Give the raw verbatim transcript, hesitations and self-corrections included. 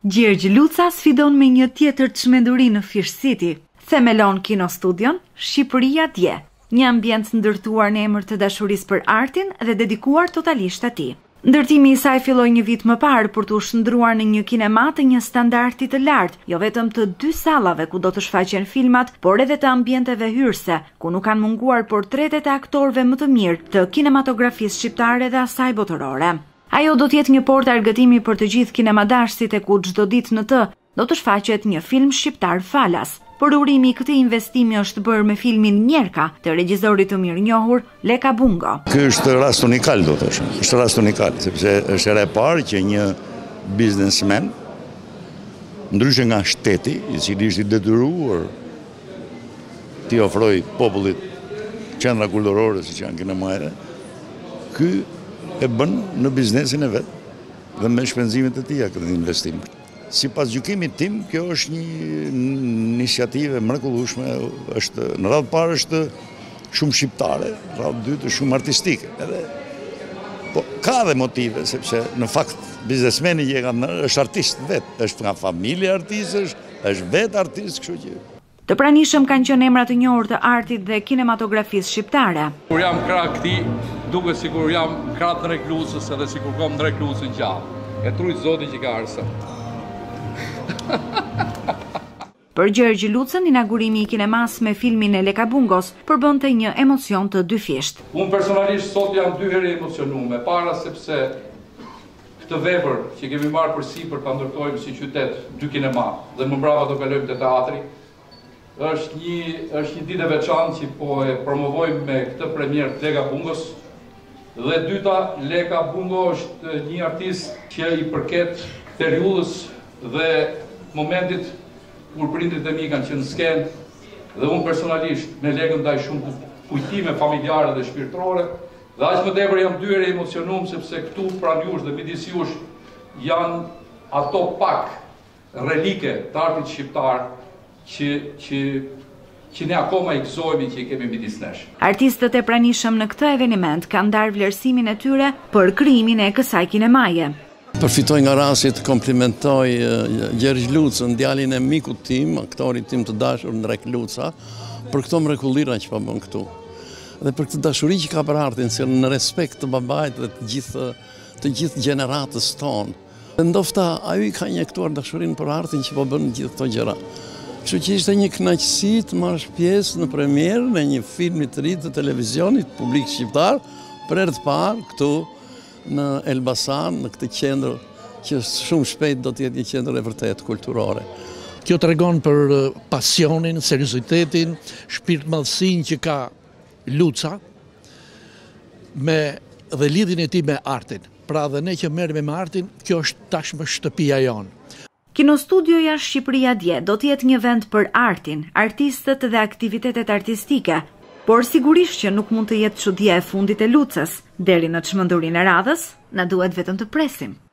Gjergj Luca sfidon me një tjetër çmenduri në Fish City. Themelon Kino Studion, Shqipëria dje, një ambient ndërtuar në emër të dashurisë për artin dhe dedikuar totalisht atij. Ndërtimi i saj filloi një vit më parë për të u shndruar në një kinema të një standardi të lartë, jo vetëm të dy sallave ku do të shfaqen filmat, por edhe të ambienteve hyrëse, ku nuk kanë munguar portretet e aktorëve më të mirë të kinematografisë shqiptare dhe asaj botërore. Ajo do të jetë një portë argëtimi për të gjithë kinemadashësit e ku çdo ditë në të do të shfaqet një film shqiptar falas. Por urimi i këtij investimi është bërë me filmin Njerka të regjisorit të mirënjohur Leka Bungo. Ky është rast unikal, do të thosh. Është rast unikal, sepse është era e parë që një biznesmen, ndryshe nga shteti, i cili ishte i detyruar t'i ofroj popullit qendra kulturore siç janë kinematë, ky e bën në biznesin e vet dhe me shpenzimet e tij këtë investim. Sipas gjykimit tim, kjo është një iniciativë mrekullueshme, është në radhë parë është shumë shqiptare, në radhë dytë është shumë artistike. Edhe po ka dhe motive, sepse në fakt biznesmeni që e ka ndër është artist vet, është nga familja artistësh, është vet artist, kështu që. Të pranishëm kanë qenë emra të njohur të artit dhe kinematografisë shqiptare. Kur jam krah këtij, duket sikur jam krah të reklusës edhe sikur kam në reklusën gjallë. E trujt Zoti që ka ardhur. Për Gjergj Lucën, inaugurimi i kinemas me filmin e Leka Bungos përbënte një emocion të dyfisht. Unë personalisht sot jam dy herë emocionuar, para sepse këtë vepër që kemi marrë përsipër ta ndërtojmë si qytet dy kinema dhe më mbrapa do kalojmë te teatri, është një është një ditë e veçantë që po e promovojmë me këtë premier Leka Bungos. Dhe dyta, Leka Bungo është një artist që i përket periudhës dhe momentit kur prindrit e mi kanë qenë në skenë, dhe unë personalisht me Lekën ndaj shumë kujtime familjare dhe shpirtërore, dhe aq më tepër jam dy herë emocionuar sepse këtu pranë jush dhe midis jush janë ato pak relike të artit shqiptar që që që ne akoma i gëzojmë që i kemi midis nesh. Artistët e pranishëm në këtë eveniment kanë ndarë vlerësimin e tyre për krijimin e kësaj kinemaje. Përfitoj nga rasti të komplimentoj Gjergj Lucën, djalin e mikut tim, aktorit tim të dashur Ndrek Luca, për këto mrekullira që pa bën këtu. Dhe për këtë dashuri që ka për artin, si në respekt të babait dhe të gjithë të gjithë gjeneratës tonë. Ndofta ai ka injektuar dashurinë për artin që po bën gjithë këto gjëra. Kështu që ishte një kënaqësi të marrësh pjesë në premierë në një film të ri të televizionit publik shqiptar, për herë të parë këtu në Elbasan, në këtë qendër që shumë shpejt do të jetë një qendër e vërtet kulturore. Kjo tregon për pasionin, seriozitetin, shpirtmadhësinë që ka Luca me dhe lidhjen e tij me artin. Pra dhe ne që merremi me artin, kjo është tashmë shtëpia jonë. Kino Studioja Shqipëria dje do të jetë një vend për artin, artistët dhe aktivitetet artistike, por sigurisht që nuk mund të jetë çudia e fundit e Lucës. Deri në çmendurinë e radhës, na duhet vetëm të presim.